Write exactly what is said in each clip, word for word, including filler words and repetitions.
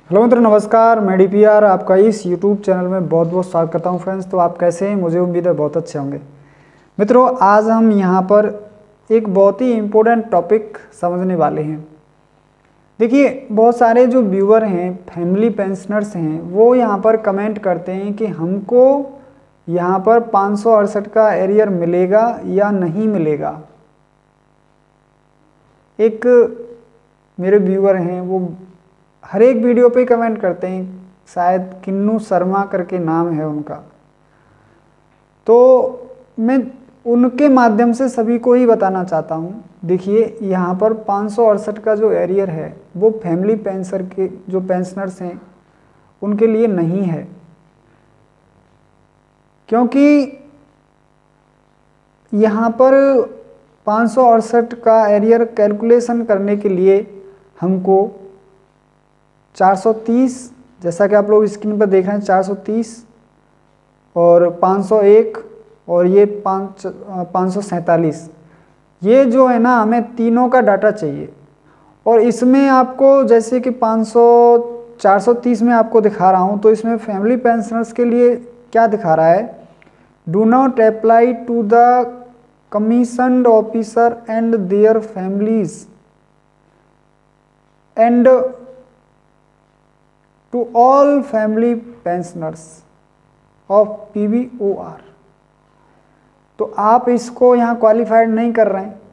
Hello मित्रों, नमस्कार। मैं डी पी आर आपका इस यूट्यूब चैनल में बहुत बहुत स्वागत करता हूं। फ्रेंड्स, तो आप कैसे हैं? मुझे उम्मीद है बहुत अच्छे होंगे। मित्रों, आज हम यहां पर एक बहुत ही इम्पोर्टेंट टॉपिक समझने वाले हैं। देखिए, बहुत सारे जो व्यूअर हैं, फैमिली पेंशनर्स हैं, वो यहां पर कमेंट करते हैं कि हमको यहां पर पाँच सौ अड़सठ का एरियर मिलेगा या नहीं मिलेगा। एक मेरे व्यूअर हैं, वो हर एक वीडियो पे कमेंट करते हैं, शायद किन्नू शर्मा करके नाम है उनका। तो मैं उनके माध्यम से सभी को ही बताना चाहता हूँ। देखिए, यहाँ पर पाँच सौ अड़सठ का जो एरियर है वो फैमिली पेंशनर के जो पेंशनर्स हैं उनके लिए नहीं है, क्योंकि यहाँ पर पाँच सौ अड़सठ का एरियर कैलकुलेशन करने के लिए हमको चार सौ तीस, जैसा कि आप लोग स्क्रीन पर देख रहे हैं, चार सौ तीस और पाँच सौ एक और ये पाँच पाँच सौ सैंतालीस, ये जो है ना, हमें तीनों का डाटा चाहिए। और इसमें आपको जैसे कि पाँच सौ चार सौ तीस में आपको दिखा रहा हूँ, तो इसमें फैमिली पेंशनर्स के लिए क्या दिखा रहा है? Do not apply to the commissioned officer and their families and to all family pensioners of P B O R. तो आप इसको यहाँ क्वालिफाइड नहीं कर रहे हैं।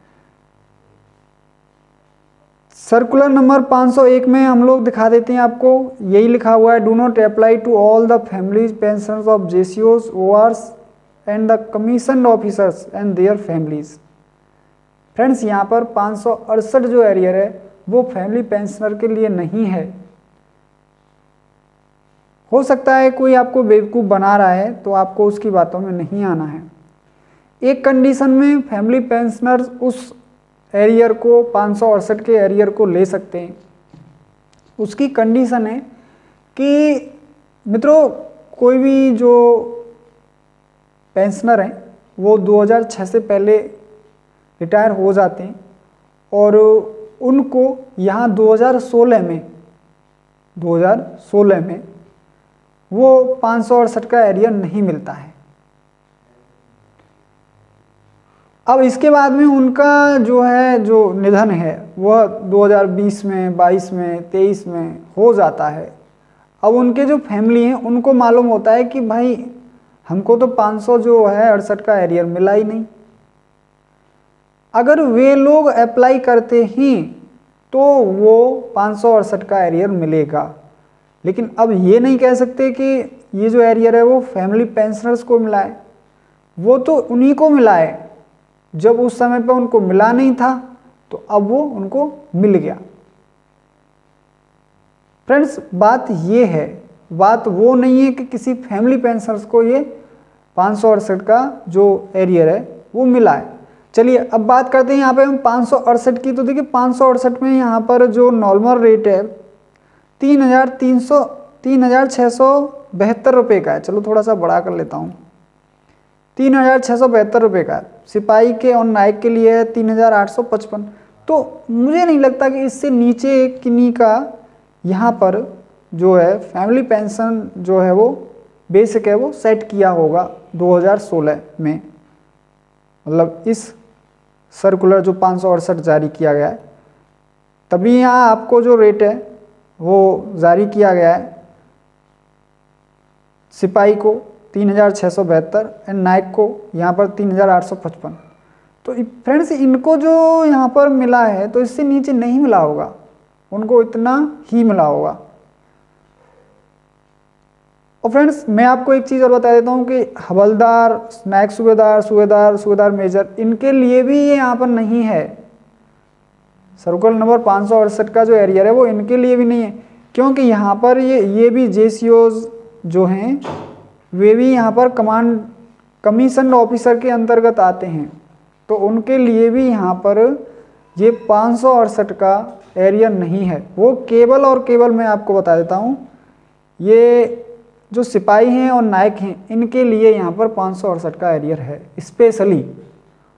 सर्कुलर नंबर पाँच सौ एक में हम लोग दिखा देते हैं आपको, यही लिखा हुआ है, do not apply to all the family pensioners of J C Os, O Rs and the commission officers and their families. Friends, यहाँ पर पाँच सौ अड़सठ जो एरियर है वो फैमिली पेंशनर के लिए नहीं है। हो सकता है कोई आपको बेवकूफ़ बना रहा है, तो आपको उसकी बातों में नहीं आना है। एक कंडीशन में फैमिली पेंशनर्स उस एरियर को, पाँच सौ अड़सठ के एरियर को ले सकते हैं। उसकी कंडीशन है कि मित्रों, कोई भी जो पेंशनर हैं वो दो हज़ार छह से पहले रिटायर हो जाते हैं और उनको यहाँ दो हज़ार सोलह में दो हज़ार सोलह में वो पाँच सौ अड़सठ का एरियर नहीं मिलता है। अब इसके बाद में उनका जो है, जो निधन है, वह दो हज़ार बीस में, बाईस में, तेईस में हो जाता है। अब उनके जो फैमिली हैं उनको मालूम होता है कि भाई हमको तो पाँच सौ जो है अड़सठ का एरियर मिला ही नहीं। अगर वे लोग अप्लाई करते ही तो वो पाँच सौ अड़सठ का एरियर मिलेगा, लेकिन अब ये नहीं कह सकते कि ये जो एरियर है वो फैमिली पेंशनर्स को मिला है। वो तो उन्हीं को मिला है, जब उस समय पे उनको मिला नहीं था तो अब वो उनको मिल गया। फ्रेंड्स, बात ये है, बात वो नहीं है कि किसी फैमिली पेंशनर्स को ये पाँच सौ अड़सठ का जो एरियर है वो मिला है। चलिए अब बात करते हैं यहाँ पे हम पाँच सौ अड़सठ की। तो देखिए, पाँच सौ अड़सठ में यहाँ पर जो नॉर्मल रेट है तीन हज़ार तीन सौ तीन हज़ार छः सौ बहत्तर रुपये का है। चलो थोड़ा सा बड़ा कर लेता हूँ, तीन हज़ार छः सौ बहत्तर रुपये का है। सिपाही के और नायक के लिए है तीन हज़ार आठ सौ पचपन। तो मुझे नहीं लगता कि इससे नीचे किन्हीं का यहाँ पर जो है फैमिली पेंशन जो है वो बेसिक है वो सेट किया होगा दो हज़ार सोलह में। मतलब इस सर्कुलर जो पाँच सौ अड़सठ जारी किया गया है, तभी यहाँ आपको जो रेट है वो जारी किया गया है। सिपाही को तीन हज़ार छः सौ बहत्तर एंड नायक को यहाँ पर तीन हज़ार आठ सौ पचपन। तो फ्रेंड्स, इनको जो यहाँ पर मिला है तो इससे नीचे नहीं मिला होगा, उनको इतना ही मिला होगा। और फ्रेंड्स, मैं आपको एक चीज़ और बता देता हूँ कि हवलदार, नायक सूबेदार, सूबेदार, सूबेदार मेजर, इनके लिए भी ये यहाँ पर नहीं है। सर्कुलर नंबर पाँच सौ अड़सठ का जो एरियर है वो इनके लिए भी नहीं है, क्योंकि यहाँ पर ये ये भी जे सी ओज जो हैं वे भी यहाँ पर कमांड कमीशन ऑफिसर के अंतर्गत आते हैं। तो उनके लिए भी यहाँ पर ये पाँच सौ अड़सठ का एरियर नहीं है। वो केवल और केवल, मैं आपको बता देता हूँ, ये जो सिपाही हैं और नायक हैं इनके लिए यहाँ पर पाँच सौ अड़सठ का एरियर है स्पेशली।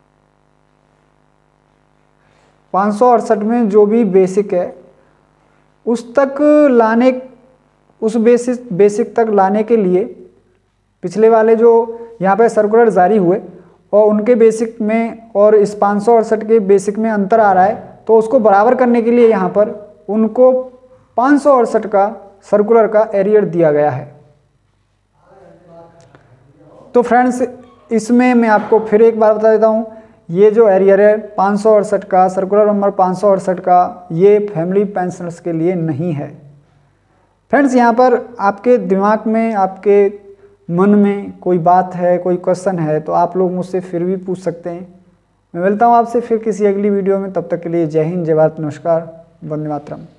पाँच सौ अड़सठ में जो भी बेसिक है उस तक लाने उस बेसिक बेसिक तक लाने के लिए पिछले वाले जो यहाँ पे सर्कुलर जारी हुए और उनके बेसिक में और इस पाँच सौ अड़सठ के बेसिक में अंतर आ रहा है, तो उसको बराबर करने के लिए यहाँ पर उनको पाँच सौ अड़सठ का सर्कुलर का एरियर दिया गया है। तो फ्रेंड्स, इसमें मैं आपको फिर एक बार बता देता हूँ, ये जो एरियर है पाँच सौ अड़सठ का, सर्कुलर नंबर पाँच सौ अड़सठ का, ये फैमिली पेंशनर्स के लिए नहीं है। फ्रेंड्स, यहाँ पर आपके दिमाग में, आपके मन में कोई बात है, कोई क्वेश्चन है, तो आप लोग मुझसे फिर भी पूछ सकते हैं। मैं मिलता हूँ आपसे फिर किसी अगली वीडियो में। तब तक के लिए जय हिंद, जय भारत, नमस्कार, वंदे मातरम।